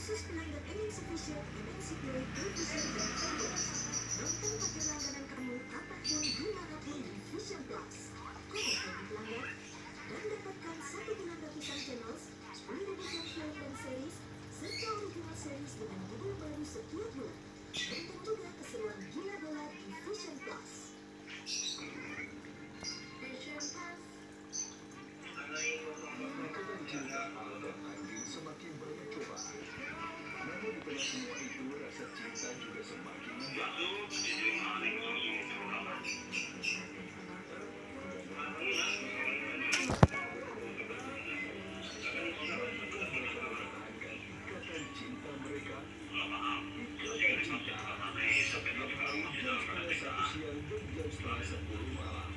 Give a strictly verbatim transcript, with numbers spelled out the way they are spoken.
Khusus pelanggan M N C Vision, M N C Play, Television, dan Tablet. Nonton pakai langganan kamu kapanpun dimanapun di Vision Plus. Kode bagi pelanggan dan dapatkan satu bulan gratisan channels, sepuluh ribu film dan series, serta original series dengan judul baru setiap bulan. Nonton juga keseruan gila bola di Vision Plus. Vision Plus. Cinta Al dan Andin semakin banyak cobaan. Namun di tengah semua itu, rasa cinta juga semakin membangun. Ikatan cinta mereka, ikatan cinta. Setiap hari jam setengah satu siang dan jam setengah sepuluh malam.